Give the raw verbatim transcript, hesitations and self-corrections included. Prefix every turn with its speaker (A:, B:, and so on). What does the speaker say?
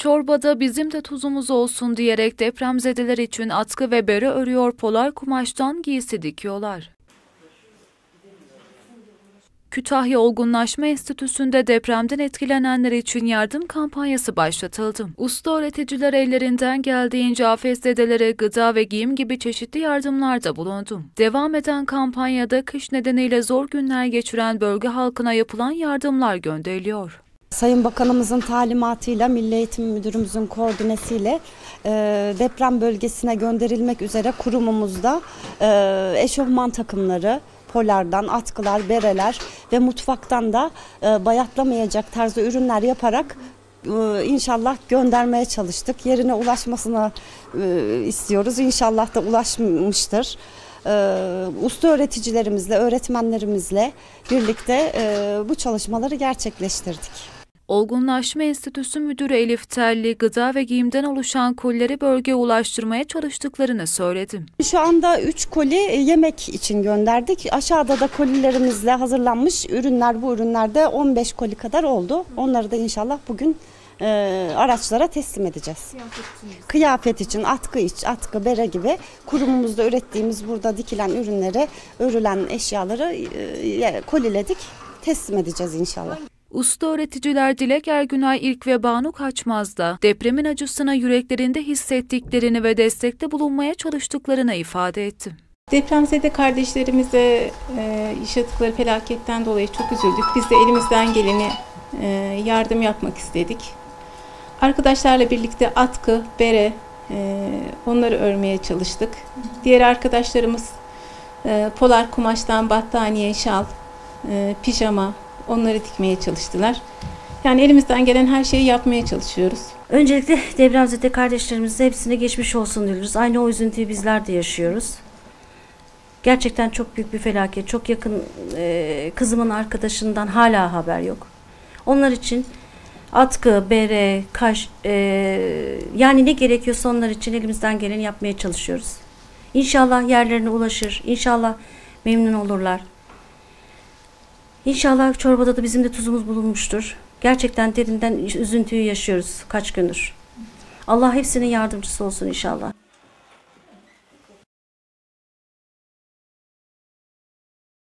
A: Çorbada bizim de tuzumuz olsun diyerek depremzedeler için atkı ve bere örüyor, polar kumaştan giysi dikiyorlar. Kütahya Olgunlaşma Enstitüsü'nde depremden etkilenenler için yardım kampanyası başlatıldı. Usta öğreticiler ellerinden geldiğince afetzedelere gıda ve giyim gibi çeşitli yardımlarda bulundu. Devam eden kampanyada kış nedeniyle zor günler geçiren bölge halkına yapılan yardımlar gönderiliyor.
B: Sayın Bakanımızın talimatıyla, Milli Eğitim Müdürümüzün koordinesiyle e, deprem bölgesine gönderilmek üzere kurumumuzda e, eşofman takımları, polardan atkılar, bereler ve mutfaktan da e, bayatlamayacak tarzda ürünler yaparak e, inşallah göndermeye çalıştık. Yerine ulaşmasını e, istiyoruz. İnşallah da ulaşmıştır. E, usta öğreticilerimizle, öğretmenlerimizle birlikte e, bu çalışmaları gerçekleştirdik.
A: Olgunlaşma Enstitüsü Müdürü Elif Telli, gıda ve giyimden oluşan kolileri bölgeye ulaştırmaya çalıştıklarını söyledi.
B: Şu anda üç koli yemek için gönderdik. Aşağıda da kolilerimizle hazırlanmış ürünler, bu ürünlerde on beş koli kadar oldu. Onları da inşallah bugün e, araçlara teslim edeceğiz. Kıyafet, Kıyafet için, atkı iç, atkı, bere gibi kurumumuzda ürettiğimiz, burada dikilen ürünleri, örülen eşyaları e, koliledik, teslim edeceğiz inşallah.
A: Usta öğreticiler Dilek Ergünay İlk ve Banu Kaçmaz da depremin acısını yüreklerinde hissettiklerini ve destekte bulunmaya çalıştıklarını ifade etti.
C: Depremzede kardeşlerimize e, yaşadıkları felaketten dolayı çok üzüldük. Biz de elimizden geleni e, yardım yapmak istedik. Arkadaşlarla birlikte atkı, bere, e, onları örmeye çalıştık. Diğer arkadaşlarımız e, polar kumaştan battaniye, şal, e, pijama, onları dikmeye çalıştılar. Yani elimizden gelen her şeyi yapmaya çalışıyoruz.
D: Öncelikle depremzede kardeşlerimize hepsine geçmiş olsun diyoruz. Aynı o üzüntüyü bizler de yaşıyoruz. Gerçekten çok büyük bir felaket. Çok yakın e, kızımın arkadaşından hala haber yok. Onlar için atkı, bere, kaş, e, yani ne gerekiyorsa onlar için elimizden geleni yapmaya çalışıyoruz. İnşallah yerlerine ulaşır. İnşallah memnun olurlar. İnşallah çorbada da bizim de tuzumuz bulunmuştur. Gerçekten derinden üzüntüyü yaşıyoruz kaç gündür. Allah hepsinin yardımcısı olsun inşallah.